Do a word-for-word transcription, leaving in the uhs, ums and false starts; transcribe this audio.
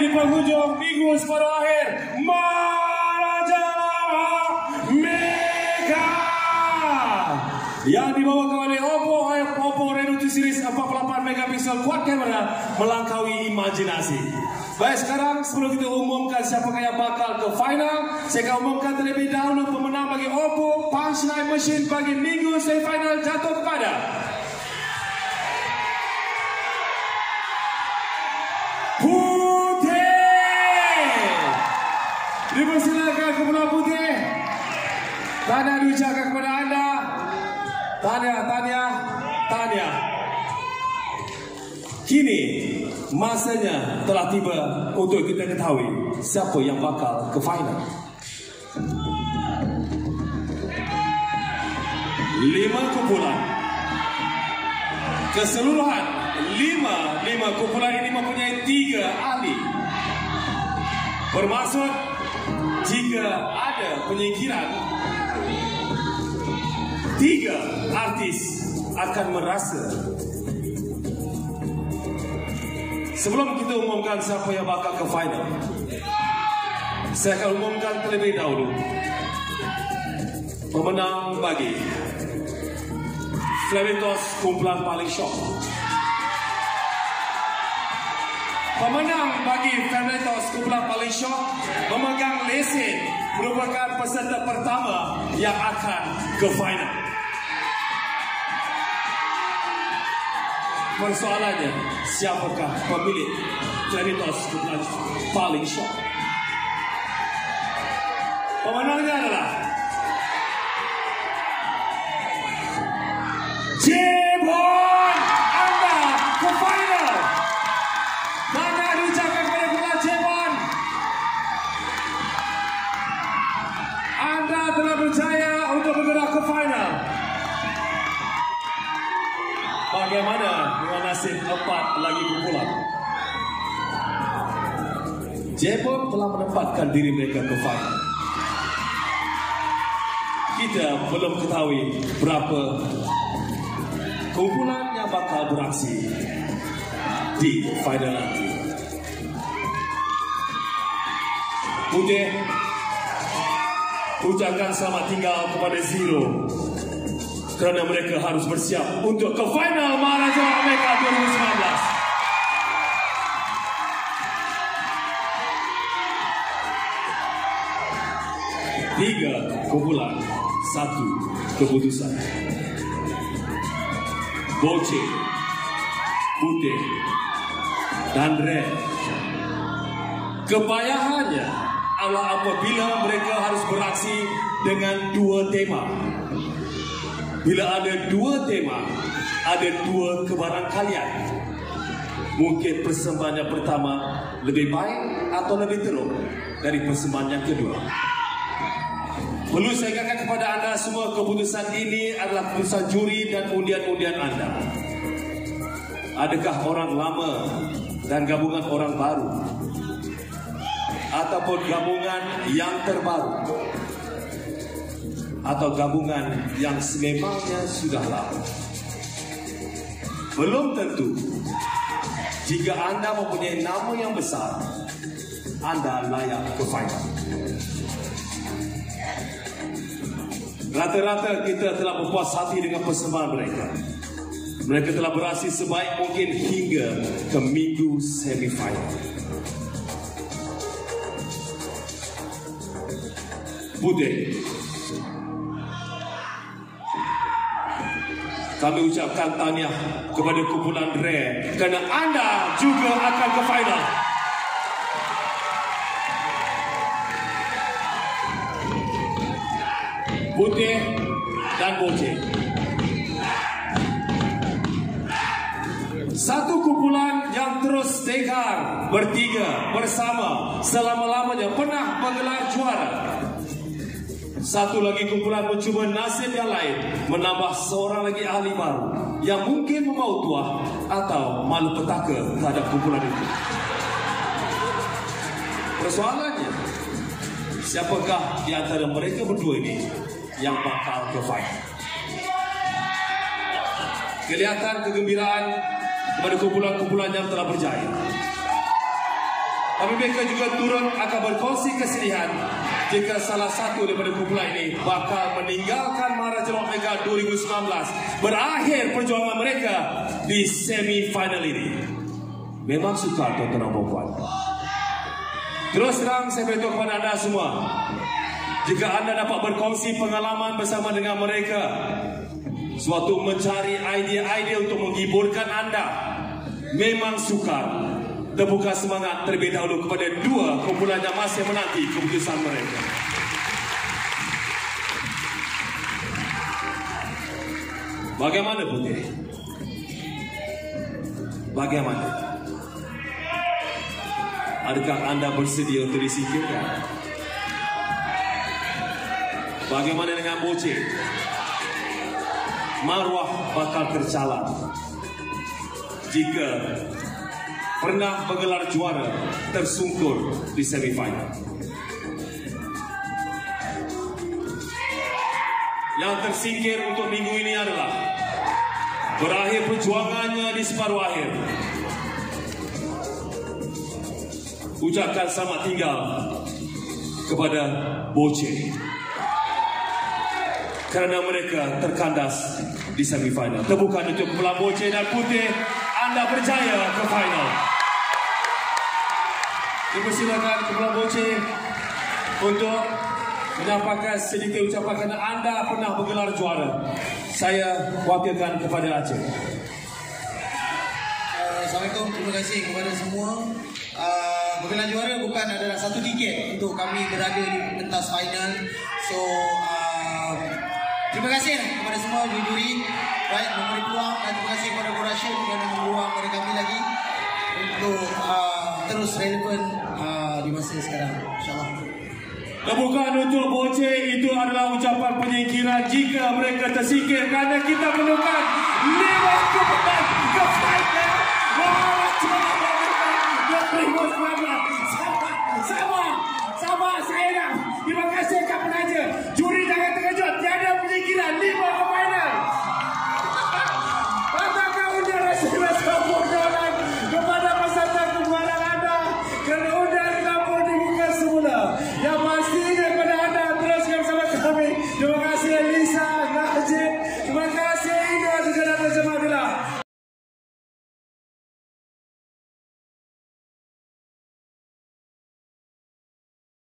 di penghujung minggu separuh akhir, Maharaja Mega yang dibawakan oleh Oppo Oppo Reno dua Series empat puluh lapan megapiksel quad kamera melangkaui imajinasi. Baik, sekarang sebelum kita umumkan siapa yang bakal ke final, saya akan umumkan terlebih dahulu pemenang bagi Oppo Punchline Machine bagi minggu semifinal jatuh kepada Putih. Dipersilakan kepada Putih. Tahniah diucapkan kepada anda. Tahniah, tahniah, tahniah. Kini masanya telah tiba untuk kita ketahui siapa yang bakal ke final. Lima kumpulan. Keseluruhan lima lima kumpulan ini mempunyai tiga ahli. Bermaksud jika ada penyingkiran, tiga artis akan merasa. Sebelum kita umumkan siapa yang bakal ke final, saya akan umumkan terlebih dahulu pemenang bagi Flavitos kumpulan paling shock. Pemenang bagi Flavitos kumpulan paling shock memegang lesen, merupakan peserta pertama yang akan ke final. Persoalannya, siapakah pemilik Flavitos kumpulan paling shock? Pemenangnya adalah Jebon. Anda ke final. Mana diucapkan kepada bola Jebon. Anda telah berjaya untuk bergerak ke final. Bagaimana dengan nasib empat lagi kumpulan? Jebon telah menempatkan diri mereka ke final. Kita belum ketahui berapa kumpulan yang bakal beraksi di final nanti. Putih ucapkan selamat tinggal kepada Zero, kerana mereka harus bersiap untuk ke final Maharaja Mega dua ribu sembilan belas. Tiga kumpulan, satu keputusan. Boce, Putih, dan Red. Kepayahannya adalah apabila mereka harus beraksi dengan dua tema. Bila ada dua tema, ada dua kebarangkalian. Mungkin persembahan yang pertama lebih baik atau lebih teruk dari persembahan yang kedua. Perlu saya katakan kepada anda semua, keputusan ini adalah keputusan juri dan undian-undian anda. Adakah orang lama dan gabungan orang baru, ataupun gabungan yang terbaru, atau gabungan yang sememangnya sudah lama? Belum tentu. Jika anda mempunyai nama yang besar, anda layak ke final. Rata-rata kita telah berpuas hati dengan persembahan mereka. Mereka telah beraksi sebaik mungkin hingga ke minggu semifinal. Putih, kami ucapkan tahniah kepada kumpulan Rare kerana anda juga akan ke final. Putih dan Boce, satu kumpulan yang terus tegar bertiga bersama selama-lamanya pernah menggelar juara. Satu lagi kumpulan mencuba nasib yang lain, menambah seorang lagi ahli baru yang mungkin membawa tuah atau malapetaka terhadap kumpulan itu. Persoalannya, siapakah di antara mereka berdua ini yang bakal ke final? Kelihatan kegembiraan kepada kumpulan-kumpulan yang telah berjaya. Tapi mereka juga turut akan berkongsi kesedihan jika salah satu daripada kumpulan ini bakal meninggalkan Maharaja Rock Mega dua ribu sembilan belas. Berakhir perjuangan mereka di semi-final ini. Memang sukar tuan-tuan dan puan. Terus terang saya beritahu kepada anda semua, jika anda dapat berkongsi pengalaman bersama dengan mereka, suatu mencari idea-idea untuk menghiburkan anda, memang sukar. Terbuka semangat terlebih dahulu kepada dua kumpulan yang masih menanti keputusan mereka. Bagaimana Putih? Bagaimana? Adakah anda bersedia untuk disingkirkan? Bagaimana dengan Boceh? Maruah bakal tercalar jika pernah menggelar juara tersungkur di semifinal. Yang tersingkir untuk minggu ini adalah berakhir perjuangannya di separuh akhir. Ucapkan selamat tinggal kepada Boceh kerana mereka terkandas di semifinal. Tepukan untuk kumpulan Boceh dan Putih, anda berjaya ke final. Dipersilakan kumpulan Boceh untuk menyampaikan sedikit ucapan kerana anda pernah menggelar juara. Saya wakilkan kepada Aceh. Uh, Assalamualaikum, terima kasih kepada semua. Uh, menggelar juara bukan adalah satu tiket untuk kami berada di pentas final. So uh, terima kasih kepada semua juri-juri baik memberi peluang, dan terima kasih kepada production kerana memberi peluang kepada kami lagi untuk uh, terus relevan uh, di masa sekarang, insyaAllah. Tepukan untuk Boceh itu adalah ucapan penyingkiran jika mereka tersingkir kerana kita menemukan lima kemenangan ke final. Sama, sama saya dah. Terima kasih kat penaja. Juri jangan terkejut, tiada penyingkiran, lima ke final. Apakah anda rasa rasa bodohan kepada peserta kumpulan anda kerana anda ditampur di muka semula? Yang pasti daripada anda teruskan bersama kami. Terima kasih Lisa.